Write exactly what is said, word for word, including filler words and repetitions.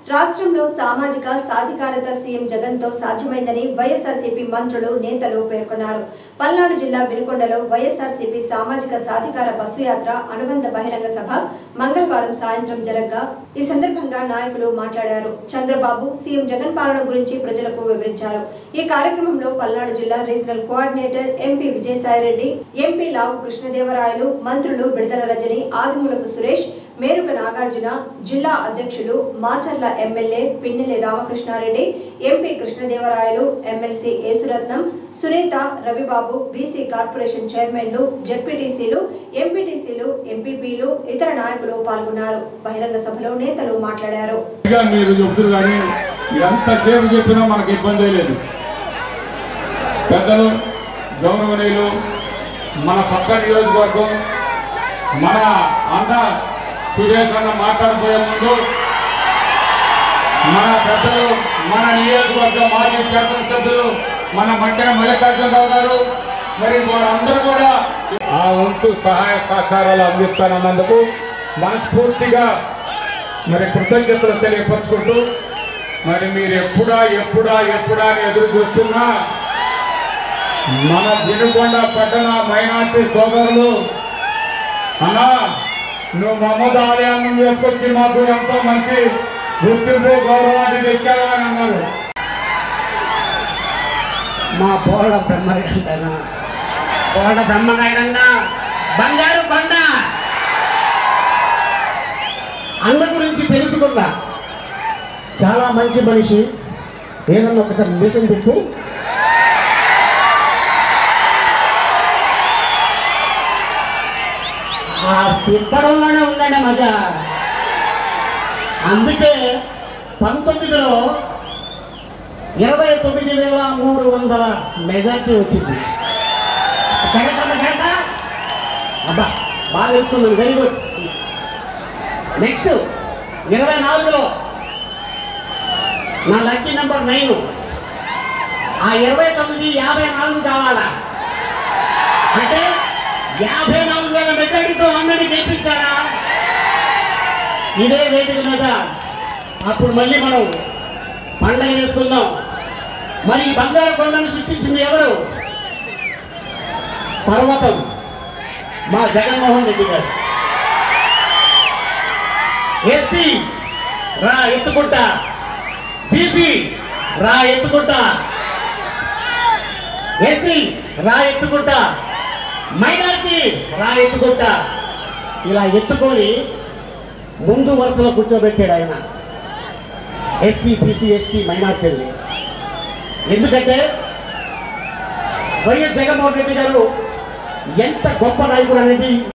రాష్ట్రంలో సామాజిక సాధికారత సీఎం జగన్ తో సాధ్యమైందని వైఎస్ఆర్సీపీ మంత్రులు నేతలు పేర్కొన్నారు. పల్నాడు జిల్లా వినుకొండలో వైఎస్ఆర్సీపీ సామాజిక సాధికార బస్సు యాత్ర అనుబంధ బహిరంగ సభ మంగళవారం సాయంత్రం జరగగా ఈ సందర్భంగా నాయకులు మాట్లాడారు. చంద్రబాబు సీఎం జగన్ పాలన గురించి ప్రజలకు వివరించారు. ఈ కార్యక్రమంలో పల్నాడు జిల్లా regional coordinator MP Vijayasai Reddy, MP Lavu Krishnadevarayalu, మంత్రులు విడదల రజని, ఆదిమూలపు సురేష్, మేరుక నాగార్జున, జిల్లా అధ్యక్షులు Macherla MLA Pinnelli Ramakrishna Reddy, MP Krishnadevarayalu, MLC Yesuratnam, Sunitha, Ravibabu, BC corporation చైర్మన్లు, జెడ్పీటీసీలు, ఎంపీటీసీలు, ఎంపీపీలు, ఇతర నాయకులు పాల్గొన్నారు. బహిరంగ సభలో నేతలు మాట్లాడారు. మీరు చెప్తున్నారు కానీ ఎంతసేపు చెప్పినా మనకు ఇబ్బంది లేదు. పెద్దలు, గౌరవనీయులు, మన పక్క నియోజకవర్గం, మన అన్న సురేష్ అన్న మాట్లాడబోయే ముందు మన పెద్దలు, మన నియోజకవర్గ మాజీ శాసనసభ్యులు మన మధ్యన మల్లికార్జునరావు గారు, మరి వారందరూ కూడా ఆ వంతు సహాయ సహకారాలు అందిస్తానన్నందుకు మనస్ఫూర్తిగా మరి కృతజ్ఞతలు తెలియపరుచుకుంటూ, మరి మీరు ఎప్పుడా ఎప్పుడా ఎప్పుడా అని ఎదురు చూస్తున్నా మన వినుకొండ పట్టణ మైనార్టీ సోదరులు, అన్నా నువ్వు మహమ్మద్ ఆలయాన్ని వేసుకొచ్చి మాకు ఎంతో మంచి గుర్తింపు గౌరవాన్ని తెచ్చావా అని అన్నారు. మా బోళ్ళ బ్రహ్మగారన్న బోళ్ళ బ్రహ్మగారన్న బంగారు బండ అన్న గురించి తెలుసుకుందా. చాలా మంచి మనిషి. ఏదన్నా ఒకసారి దేశం పెట్టు. ఆ తిప్పడంలోనే ఉందండి మజా. అందుకే పంతొమ్మిదిలో ఇరవై తొమ్మిది వేల మూడు వందల మెజార్టీ వచ్చింది. అబ్బా బాగా తెలుసుకున్నాను, వెరీ గుడ్. నెక్స్ట్ ఇరవై నాలుగులో నా లక్కీ నెంబర్ నైన్. ఆ ఇరవై తొమ్మిది యాభై నాలుగు కావాలా అంటే యాభై నాలుగు వేల మెజార్టీతో అందరినీ గెలిపించారా ఇదే వేదిక మీద. అప్పుడు మళ్ళీ మనం పండగ చేసుకుందాం. మరి బంగారు కొండను సృష్టించింది ఎవరు? పర్వతం, మా జగన్మోహన్ రెడ్డి గారు. ఎస్సీ రా ఎత్తుకుంటా, బీసీ రా ఎత్తుకుంటా, ఎస్సీ రా ఎత్తుకుంటా, మైనార్టీ రా ఎత్తుకుంటా. ఇలా ఎత్తుకొని ముందు వరుసలో కూర్చోబెట్టాడు ఆయన ఎస్సీ, బీసీ, ఎస్టీ, మైనార్టీని. ఎందుకంటే వైఎస్ జగన్మోహన్ రెడ్డి గారు ఎంత గొప్ప నాయకుడు అనేది